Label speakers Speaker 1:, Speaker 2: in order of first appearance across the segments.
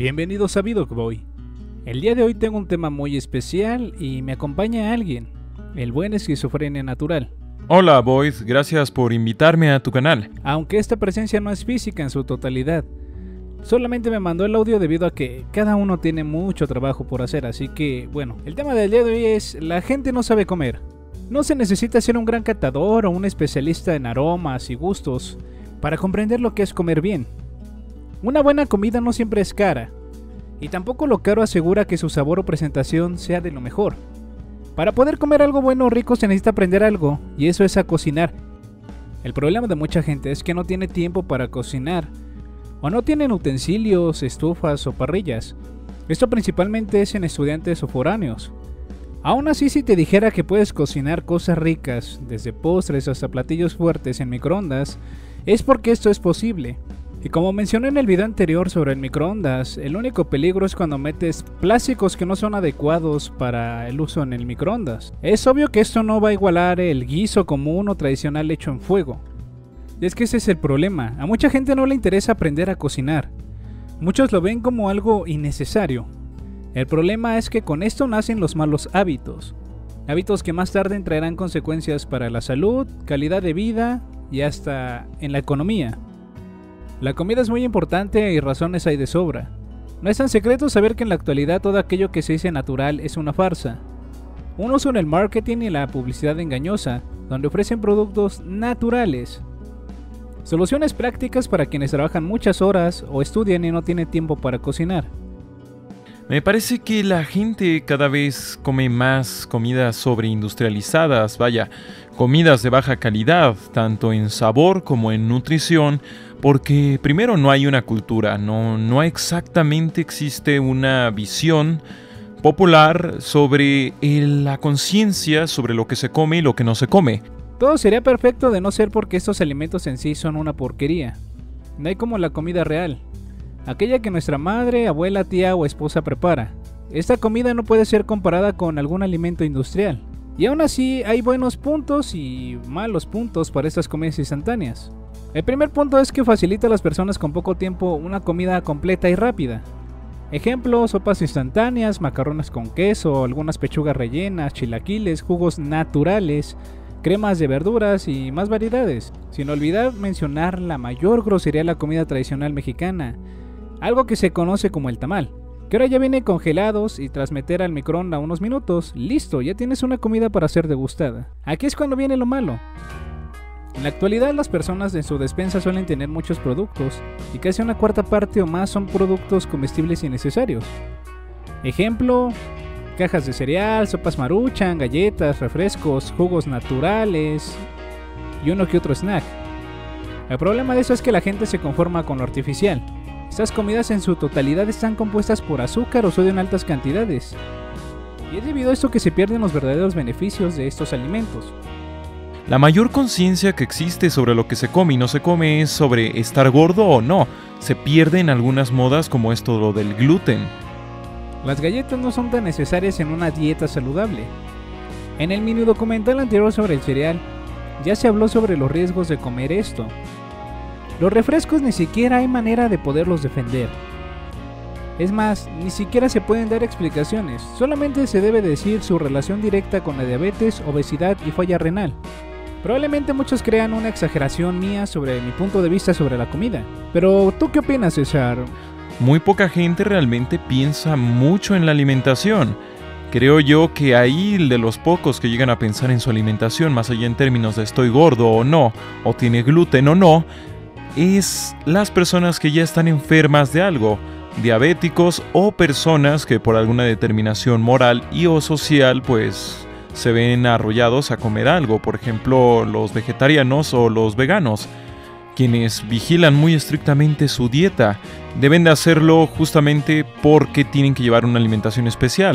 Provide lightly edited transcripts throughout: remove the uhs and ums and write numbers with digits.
Speaker 1: Bienvenidos a Vidocboy. El día de hoy tengo un tema muy especial y me acompaña alguien, el buen Esquizofrenia Natural.
Speaker 2: Hola Boyd, gracias por invitarme a tu canal.
Speaker 1: Aunque esta presencia no es física en su totalidad, solamente me mandó el audio debido a que cada uno tiene mucho trabajo por hacer, así que bueno, el tema del día de hoy es: la gente no sabe comer. No se necesita ser un gran catador o un especialista en aromas y gustos para comprender lo que es comer bien. Una buena comida no siempre es cara, y tampoco lo caro asegura que su sabor o presentación sea de lo mejor. Para poder comer algo bueno o rico se necesita aprender algo, y eso es a cocinar. El problema de mucha gente es que no tiene tiempo para cocinar, o no tienen utensilios, estufas o parrillas. Esto principalmente es en estudiantes o foráneos. Aún así, si te dijera que puedes cocinar cosas ricas, desde postres hasta platillos fuertes en microondas, es porque esto es posible. Y como mencioné en el video anterior sobre el microondas, el único peligro es cuando metes plásticos que no son adecuados para el uso en el microondas. Es obvio que esto no va a igualar el guiso común o tradicional hecho en fuego. Y es que ese es el problema, a mucha gente no le interesa aprender a cocinar. Muchos lo ven como algo innecesario. El problema es que con esto nacen los malos hábitos. Hábitos que más tarde traerán consecuencias para la salud, calidad de vida y hasta en la economía. La comida es muy importante y razones hay de sobra. No es tan secreto saber que en la actualidad todo aquello que se dice natural es una farsa. Un uso en el marketing y la publicidad engañosa, donde ofrecen productos naturales. Soluciones prácticas para quienes trabajan muchas horas o estudian y no tienen tiempo para cocinar.
Speaker 2: Me parece que la gente cada vez come más comidas sobreindustrializadas, comidas de baja calidad, tanto en sabor como en nutrición, porque primero no hay una cultura, no exactamente existe una visión popular sobre la conciencia sobre lo que se come y lo que no se come.
Speaker 1: Todo sería perfecto de no ser porque estos alimentos en sí son una porquería. No hay como la comida real, aquella que nuestra madre, abuela, tía o esposa prepara. Esta comida no puede ser comparada con algún alimento industrial. Y aún así hay buenos puntos y malos puntos para estas comidas instantáneas. El primer punto es que facilita a las personas con poco tiempo una comida completa y rápida. Ejemplo, sopas instantáneas, macarrones con queso, algunas pechugas rellenas, chilaquiles, jugos naturales, cremas de verduras y más variedades. Sin olvidar mencionar la mayor grosería de la comida tradicional mexicana, algo que se conoce como el tamal, que ahora ya viene congelados y tras meter al microondas unos minutos, listo, ya tienes una comida para ser degustada. Aquí es cuando viene lo malo. En la actualidad las personas en su despensa suelen tener muchos productos y casi una cuarta parte o más son productos comestibles innecesarios. Ejemplo, cajas de cereal, sopas Maruchan, galletas, refrescos, jugos naturales y uno que otro snack. El problema de eso es que la gente se conforma con lo artificial. Estas comidas en su totalidad están compuestas por azúcar o sodio en altas cantidades. Y es debido a esto que se pierden los verdaderos beneficios de estos alimentos.
Speaker 2: La mayor conciencia que existe sobre lo que se come y no se come es sobre estar gordo o no. Se pierde en algunas modas como esto lo del gluten.
Speaker 1: Las galletas no son tan necesarias en una dieta saludable. En el mini documental anterior sobre el cereal, ya se habló sobre los riesgos de comer esto. Los refrescos ni siquiera hay manera de poderlos defender. Es más, ni siquiera se pueden dar explicaciones, solamente se debe decir su relación directa con la diabetes, obesidad y falla renal. Probablemente muchos crean una exageración mía sobre mi punto de vista sobre la comida. Pero, ¿tú qué opinas, César?
Speaker 2: Muy poca gente realmente piensa mucho en la alimentación. Creo yo que ahí de los pocos que llegan a pensar en su alimentación, más allá en términos de estoy gordo o no, o tiene gluten o no, es las personas que ya están enfermas de algo, diabéticos o personas que por alguna determinación moral y o social pues se ven arrollados a comer algo, por ejemplo los vegetarianos o los veganos, quienes vigilan muy estrictamente su dieta. Deben de hacerlo justamente porque tienen que llevar una alimentación especial.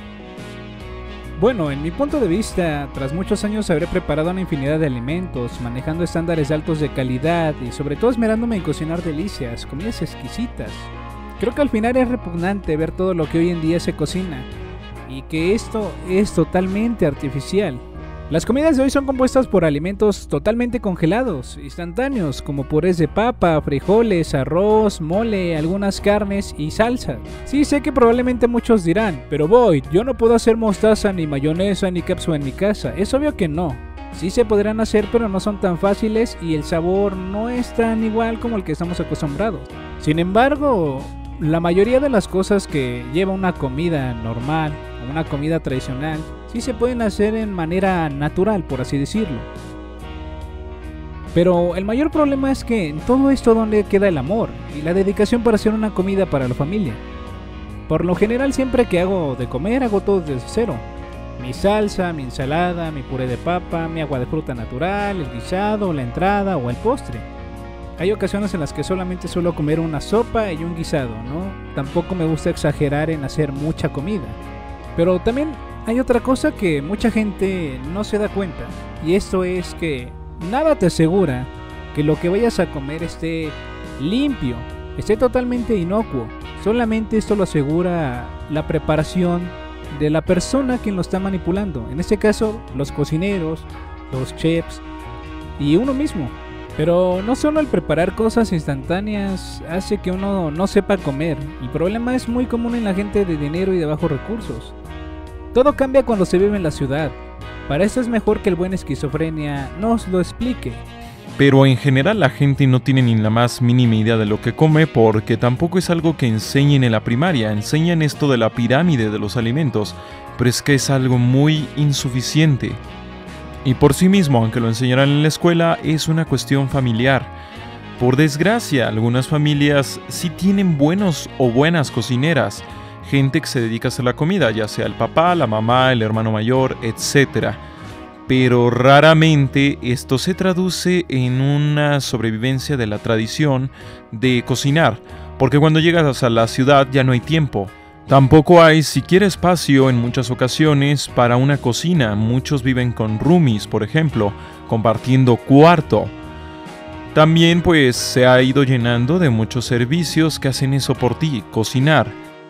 Speaker 1: Bueno, en mi punto de vista, tras muchos años habré preparado una infinidad de alimentos, manejando estándares altos de calidad y sobre todo esmerándome en cocinar delicias, comidas exquisitas. Creo que al final es repugnante ver todo lo que hoy en día se cocina y que esto es totalmente artificial. Las comidas de hoy son compuestas por alimentos totalmente congelados, instantáneos, como purés de papa, frijoles, arroz, mole, algunas carnes y salsa. Sí, sé que probablemente muchos dirán, pero Boyd, yo no puedo hacer mostaza, ni mayonesa, ni ketchup en mi casa. Es obvio que no. Sí se podrán hacer, pero no son tan fáciles y el sabor no es tan igual como el que estamos acostumbrados. Sin embargo, la mayoría de las cosas que lleva una comida normal o una comida tradicional sí se pueden hacer en manera natural, por así decirlo. Pero el mayor problema es que en todo esto donde queda el amor y la dedicación para hacer una comida para la familia. Por lo general siempre que hago de comer hago todo desde cero. Mi salsa, mi ensalada, mi puré de papa, mi agua de fruta natural, el guisado, la entrada o el postre. Hay ocasiones en las que solamente suelo comer una sopa y un guisado, ¿no? Tampoco me gusta exagerar en hacer mucha comida. Pero también hay otra cosa que mucha gente no se da cuenta, y esto es que nada te asegura que lo que vayas a comer esté limpio, esté totalmente inocuo. Solamente esto lo asegura la preparación de la persona quien lo está manipulando. En este caso, los cocineros, los chefs y uno mismo. Pero no solo el preparar cosas instantáneas hace que uno no sepa comer. El problema es muy común en la gente de dinero y de bajos recursos. Todo cambia cuando se vive en la ciudad. Para eso es mejor que el buen esquizofrenia nos lo explique.
Speaker 2: Pero en general la gente no tiene ni la más mínima idea de lo que come porque tampoco es algo que enseñen en la primaria. Enseñan esto de la pirámide de los alimentos, pero es que es algo muy insuficiente. Y por sí mismo, aunque lo enseñaran en la escuela, es una cuestión familiar. Por desgracia, algunas familias sí tienen buenos o buenas cocineras, gente que se dedica a hacer la comida, ya sea el papá, la mamá, el hermano mayor, etc. Pero raramente esto se traduce en una sobrevivencia de la tradición de cocinar, porque cuando llegas a la ciudad ya no hay tiempo. Tampoco hay siquiera espacio en muchas ocasiones para una cocina. Muchos viven con roomies, por ejemplo, compartiendo cuarto. También pues se ha ido llenando de muchos servicios que hacen eso por ti, cocinar.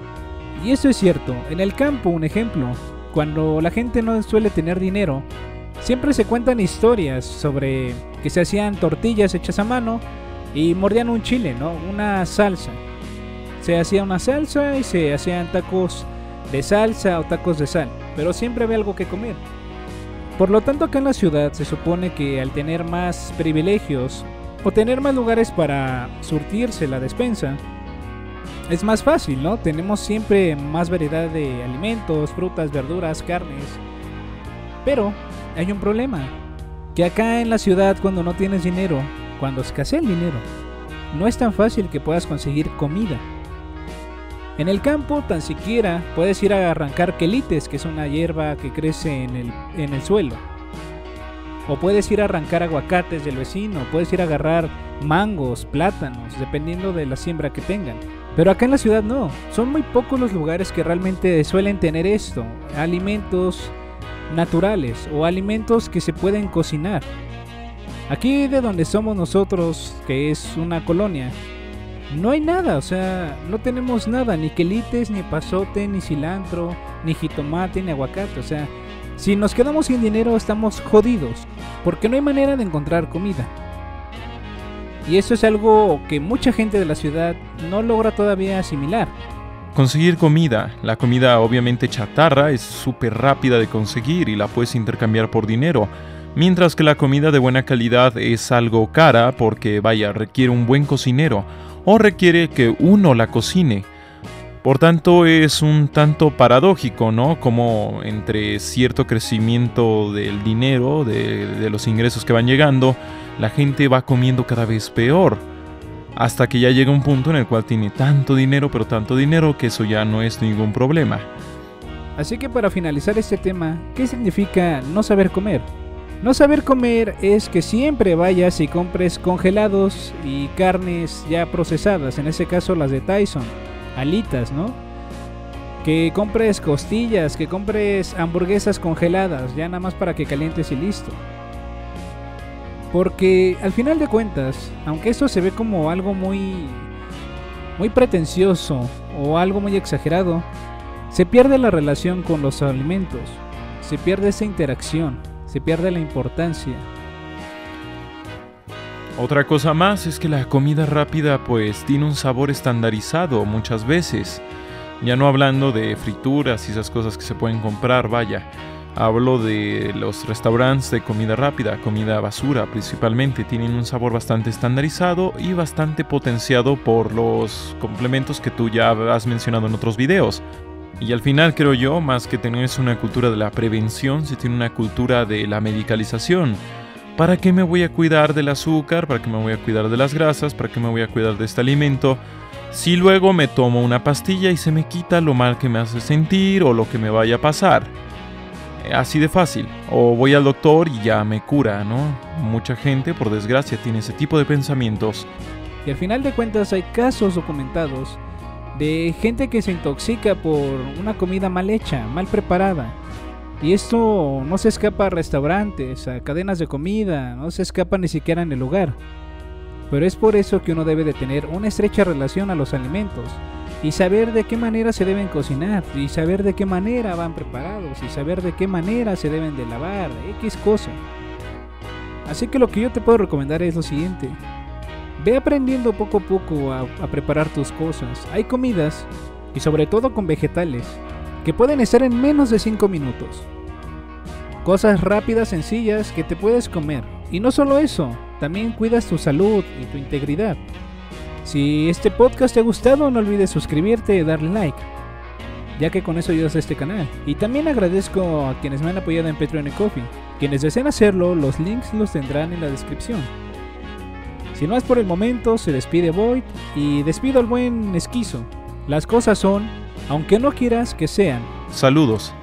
Speaker 1: Y eso es cierto. En el campo, un ejemplo, cuando la gente no suele tener dinero, siempre se cuentan historias sobre que se hacían tortillas hechas a mano y mordían un chile, ¿no? Una salsa. Se hacía una salsa y se hacían tacos de salsa o tacos de sal, pero siempre había algo que comer. Por lo tanto, acá en la ciudad se supone que al tener más privilegios o tener más lugares para surtirse la despensa, es más fácil, ¿no? Tenemos siempre más variedad de alimentos, frutas, verduras, carnes. Pero hay un problema, que acá en la ciudad cuando no tienes dinero, cuando escasea el dinero, no es tan fácil que puedas conseguir comida. En el campo tan siquiera puedes ir a arrancar quelites, que es una hierba que crece en el suelo. O puedes ir a arrancar aguacates del vecino, puedes ir a agarrar mangos, plátanos, dependiendo de la siembra que tengan. Pero acá en la ciudad no, son muy pocos los lugares que realmente suelen tener esto, alimentos naturales o alimentos que se pueden cocinar. Aquí de donde somos nosotros, que es una colonia, no hay nada, o sea, no tenemos nada, ni quelites, ni pasote, ni cilantro, ni jitomate, ni aguacate, o sea, si nos quedamos sin dinero estamos jodidos, porque no hay manera de encontrar comida. Y eso es algo que mucha gente de la ciudad no logra todavía asimilar.
Speaker 2: Conseguir comida. La comida obviamente chatarra es súper rápida de conseguir y la puedes intercambiar por dinero. Mientras que la comida de buena calidad es algo cara porque, vaya, requiere un buen cocinero o requiere que uno la cocine. Por tanto, es un tanto paradójico, ¿no? Como entre cierto crecimiento del dinero, de los ingresos que van llegando, la gente va comiendo cada vez peor. Hasta que ya llega un punto en el cual tiene tanto dinero, pero tanto dinero, que eso ya no es ningún problema.
Speaker 1: Así que para finalizar este tema, ¿qué significa no saber comer? No saber comer es que siempre vayas y compres congelados y carnes ya procesadas, en ese caso las de Tyson, alitas, ¿no? Que compres costillas, que compres hamburguesas congeladas, ya nada más para que calientes y listo. Porque al final de cuentas, aunque esto se ve como algo muy pretencioso o algo muy exagerado, se pierde la relación con los alimentos, se pierde esa interacción, se pierde la importancia.
Speaker 2: Otra cosa más es que la comida rápida pues tiene un sabor estandarizado muchas veces. Ya no hablando de frituras y esas cosas que se pueden comprar, vaya. Hablo de los restaurantes de comida rápida, comida basura principalmente. Tienen un sabor bastante estandarizado y bastante potenciado por los complementos que tú ya has mencionado en otros videos. Y al final creo yo, más que tener una cultura de la prevención, se tiene una cultura de la medicalización. ¿Para qué me voy a cuidar del azúcar? ¿Para qué me voy a cuidar de las grasas? ¿Para qué me voy a cuidar de este alimento? Si luego me tomo una pastilla y se me quita lo mal que me hace sentir o lo que me vaya a pasar. Así de fácil. O voy al doctor y ya me cura, ¿no? Mucha gente, por desgracia, tiene ese tipo de pensamientos.
Speaker 1: Y al final de cuentas hay casos documentados de gente que se intoxica por una comida mal hecha, mal preparada. Y esto no se escapa a restaurantes, a cadenas de comida, no se escapa ni siquiera en el hogar. Pero es por eso que uno debe de tener una estrecha relación a los alimentos y saber de qué manera se deben cocinar, y saber de qué manera van preparados, y saber de qué manera se deben de lavar, X cosa. Así que lo que yo te puedo recomendar es lo siguiente: ve aprendiendo poco a poco a preparar tus cosas. Hay comidas, y sobre todo con vegetales, que pueden estar en menos de 5 minutos. Cosas rápidas, sencillas, que te puedes comer. Y no solo eso, también cuidas tu salud y tu integridad. Si este podcast te ha gustado, no olvides suscribirte y darle like, ya que con eso ayudas a este canal. Y también agradezco a quienes me han apoyado en Patreon y Ko-fi. Quienes deseen hacerlo, los links los tendrán en la descripción. Si no es por el momento, se despide Void y despido al buen Esquizo. Las cosas son, aunque no quieras que sean.
Speaker 2: Saludos.